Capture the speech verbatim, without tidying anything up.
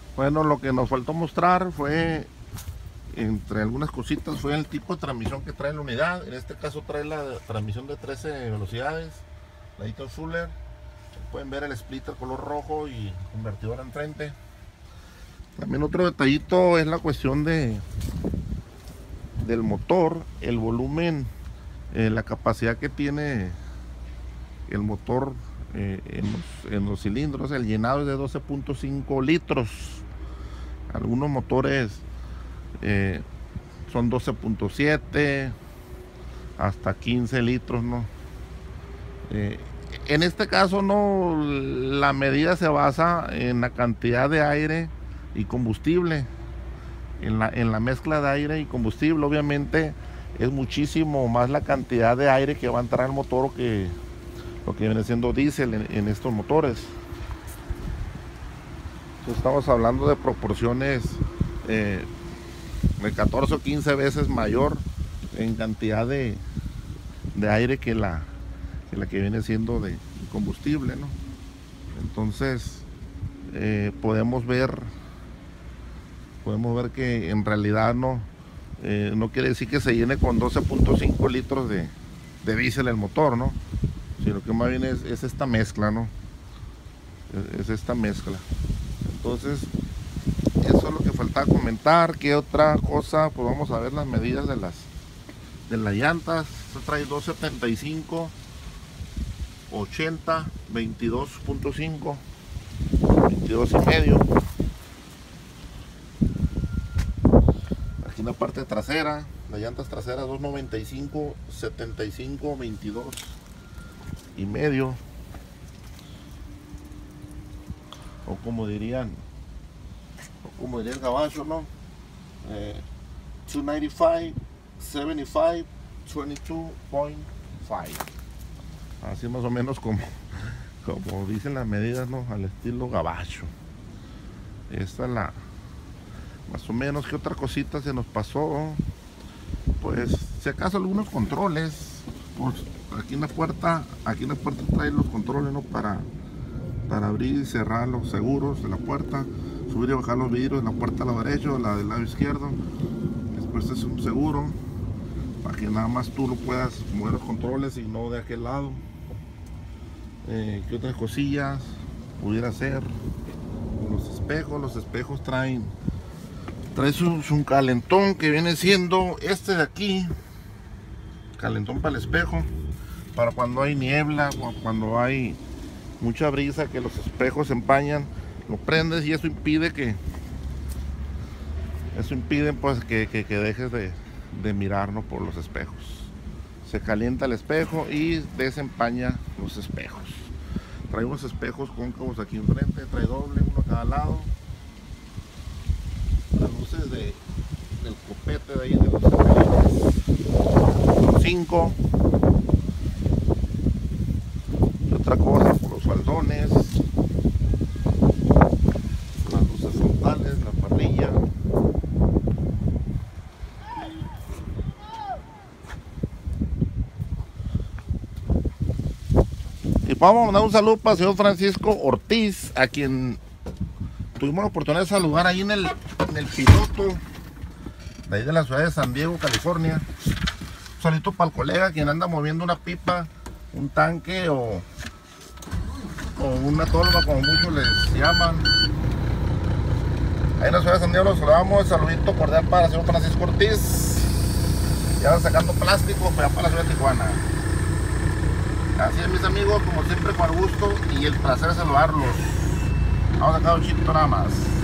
Bueno, lo que nos faltó mostrar fue, entre algunas cositas, fue el tipo de transmisión que trae la unidad. En este caso trae la transmisión de trece velocidades, la Eaton Schuller. Pueden ver el splitter color rojo y convertidor en frente. También otro detallito es la cuestión de del motor, el volumen, eh, la capacidad que tiene el motor eh, en, los, en los cilindros. El llenado es de doce punto cinco litros. Algunos motores eh, son doce punto siete hasta quince litros, ¿no? Eh, en este caso no, la medida se basa en la cantidad de aire y combustible, en la, en la mezcla de aire y combustible. Obviamente es muchísimo más la cantidad de aire que va a entrar al motor que lo que viene siendo diésel en, en estos motores. Entonces estamos hablando de proporciones eh, de catorce o quince veces mayor en cantidad de, de aire que la, que la que viene siendo de combustible, ¿no? Entonces eh, podemos ver podemos ver que en realidad no eh, no quiere decir que se llene con doce punto cinco litros de, de diésel el motor, ¿no? Sino que más bien es, es esta mezcla, ¿no? Es, es esta mezcla. Entonces eso es lo que faltaba comentar. ¿Qué otra cosa? Pues vamos a ver las medidas de las de las llantas. Esto trae doscientos setenta y cinco, ochenta, veintidós punto cinco, veintidós y medio. Aquí en la parte trasera, las llantas traseras doscientos noventa y cinco, setenta y cinco, veintidós y medio. O como dirían, o como diría el gabacho, ¿no? Eh, doscientos noventa y cinco, setenta y cinco, veintidós punto cinco. Así más o menos como, como dicen las medidas, ¿no? Al estilo gabacho. Esta es la, más o menos. ¿Qué otra cosita se nos pasó? Pues si acaso algunos controles. Pues aquí en la puerta, aquí en la puerta trae los controles, ¿no? Para, para abrir y cerrar los seguros de la puerta, subir y bajar los vidrios de la puerta al lado derecho, la del lado izquierdo. Después es un seguro para que nada más tú lo puedas mover los controles y no de aquel lado. Eh, ¿Qué otras cosillas pudiera ser? Los espejos, los espejos traen trae su, su calentón, que viene siendo este de aquí, calentón para el espejo, para cuando hay niebla o cuando hay mucha brisa que los espejos se empañan, lo prendes y eso impide que eso impide pues que, que, que dejes de, de mirar, ¿no? Por los espejos. Se calienta el espejo y desempaña los espejos. Trae unos espejos cóncavos aquí enfrente, trae doble, uno a cada lado. Las luces de, del copete de ahí de los espejos, cinco. Y otra cosa, por los faldones, las luces frontales, la parrilla. Y vamos a mandar un saludo para el señor Francisco Ortiz, a quien tuvimos la oportunidad de saludar ahí en el, en el piloto de ahí de la ciudad de San Diego, California. Un saludito para el colega quien anda moviendo una pipa, un tanque o, o una tolva, como muchos les llaman. Ahí en la ciudad de San Diego los saludamos. Saludito cordial para el señor Francisco Ortiz. Ya van sacando plástico para, para la ciudad de Tijuana. Así es, mis amigos, como siempre, con el gusto y el placer de saludarlos. Vamos a sacar un chito nada más.